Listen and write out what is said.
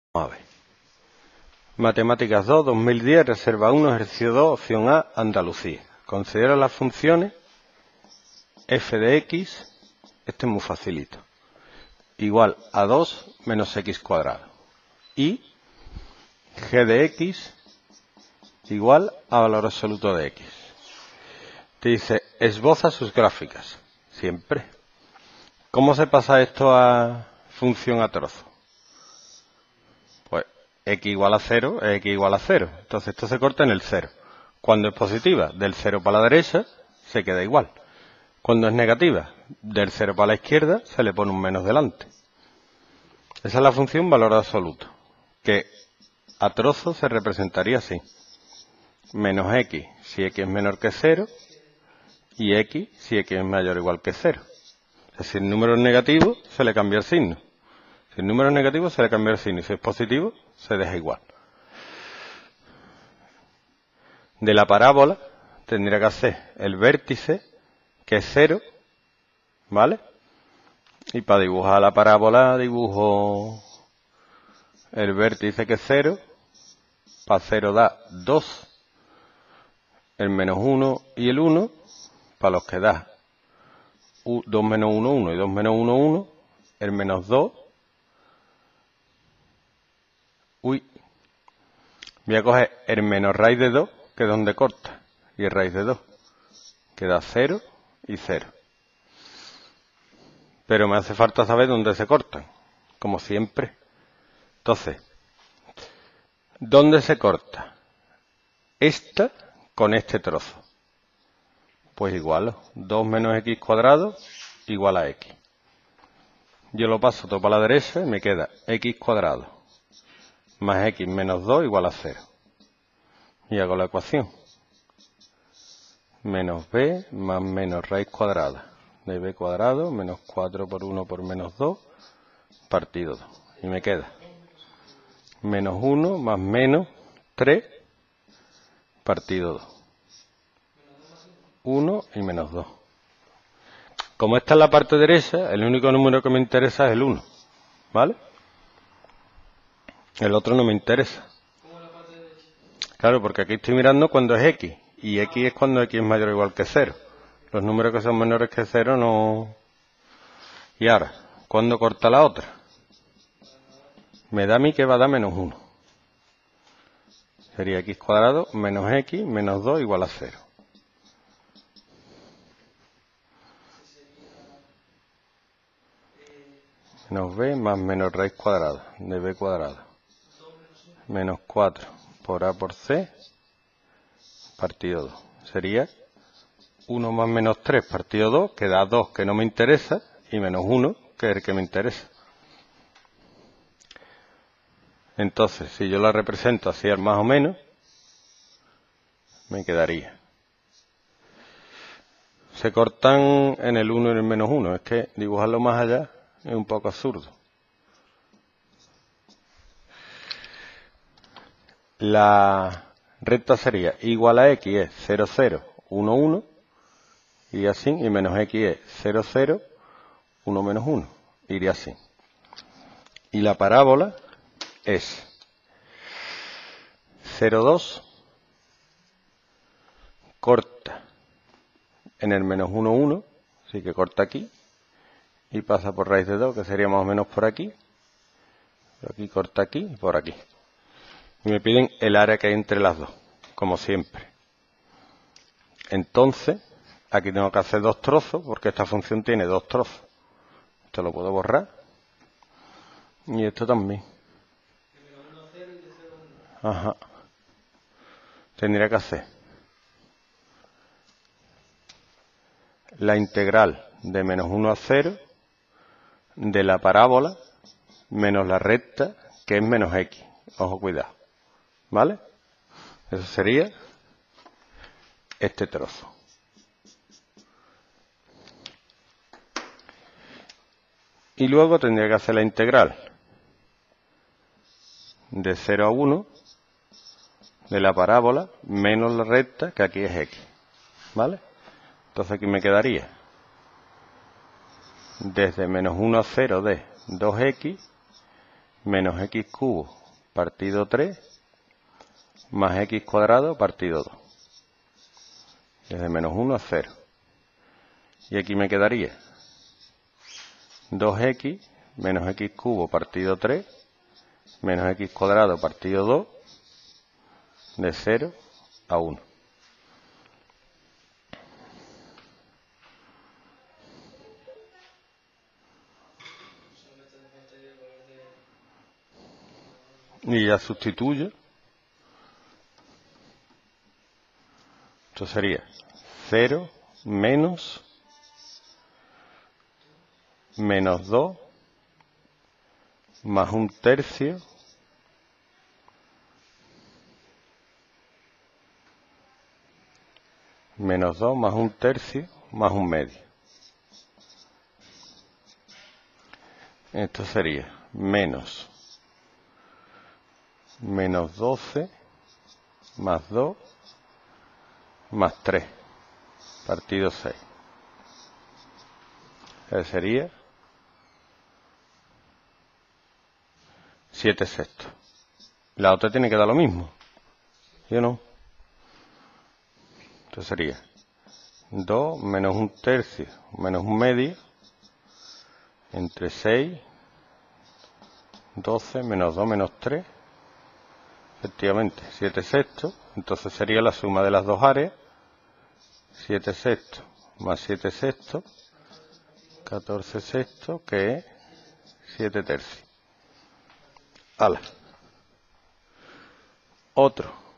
Vamos a ver. Matemáticas 2, 2010, reserva 1, ejercicio 2, opción A, Andalucía. Considera las funciones f de x, este es muy facilito, igual a 2 menos x cuadrado. Y g de x igual a valor absoluto de x. Te dice, esboza sus gráficas. Siempre. ¿Cómo se pasa esto a función a trozo? Pues x igual a 0 es x igual a 0. Entonces esto se corta en el 0. Cuando es positiva, del 0 para la derecha, se queda igual. Cuando es negativa, del 0 para la izquierda, se le pone un menos delante. Esa es la función valor absoluto, que a trozo se representaría así. Menos x si x es menor que 0, y x si x es mayor o igual que 0. Es decir, si el número es negativo, se le cambia el signo. Si el número es negativo, se le cambia el signo. Y si es positivo, se deja igual. De la parábola, tendría que hacer el vértice, que es 0, ¿vale? Y para dibujar la parábola, dibujo el vértice, que es 0. Para 0 da 2, el menos 1 y el 1. Para los que da 2 menos 1, 1 y 2 menos 1, 1. El menos 2. Voy a coger el menos raíz de 2, que es donde corta, y el raíz de 2, que da 0 y 0. Pero me hace falta saber dónde se cortan, como siempre. Entonces, ¿dónde se corta? Esta con este trozo. Pues igual, 2 menos x cuadrado igual a x. Yo lo paso todo para la derecha y me queda x cuadrado más x menos 2 igual a 0. Y hago la ecuación. Menos b más menos raíz cuadrada de b cuadrado menos 4 por 1 por menos 2 partido 2. Y me queda menos 1 más menos 3 partido 2. 1 y menos 2. Como esta es la parte derecha, el único número que me interesa es el 1. ¿Vale? El otro no me interesa. Claro, porque aquí estoy mirando cuando es x. Y x es cuando x es mayor o igual que 0. Los números que son menores que 0 no... Y ahora, ¿cuándo corta la otra? Me da a mí que va a dar menos 1. Sería x cuadrado menos x menos 2 igual a 0. Menos b más menos raíz cuadrada de b cuadrado menos 4 por a por c partido 2. Sería 1 más menos 3 partido 2, que da 2, que no me interesa, y menos 1, que es el que me interesa. Entonces, si yo la represento así más o menos, me quedaría. Se cortan en el 1 y en el menos 1. Es que dibujarlo más allá es un poco absurdo. La recta sería igual a x es 0, 0, 1, 1. Y así, y menos x es 0, 0, 1 menos 1. Iría así. Y la parábola es 0, 2, corta en el menos 1, 1, así que corta aquí, y pasa por raíz de 2, que sería más o menos por aquí. Por aquí corta aquí y por aquí. Y me piden el área que hay entre las dos, como siempre. Entonces, aquí tengo que hacer dos trozos, porque esta función tiene dos trozos. Esto lo puedo borrar. Y esto también. Ajá. Tendría que hacer la integral de menos 1 a 0 de la parábola menos la recta, que es menos x. Ojo, cuidado. ¿Vale? Eso sería este trozo. Y luego tendría que hacer la integral de 0 a 1 de la parábola menos la recta, que aquí es x. ¿Vale? Entonces aquí me quedaría desde menos 1 a 0 de 2x menos x cubo partido 3 más x cuadrado partido 2. Desde menos 1 a 0. Y aquí me quedaría 2x menos x cubo partido 3 menos x cuadrado partido 2 de 0 a 1. Y ya sustituyo. Esto sería 0 menos 2 más 1/3 menos 2 más 1/3 más 1/2. Esto sería menos 12 más 2 más 3 partido 6. Sería 7/6. La otra tiene que dar lo mismo, ¿sí o no? Esto sería 2 menos 1/3 menos 1/2 entre 6, 12 menos 2 menos 3, efectivamente 7/6. Entonces sería la suma de las dos áreas, 7/6 más 7/6, 14/6, que es 7/3. ¡Hala! Otro.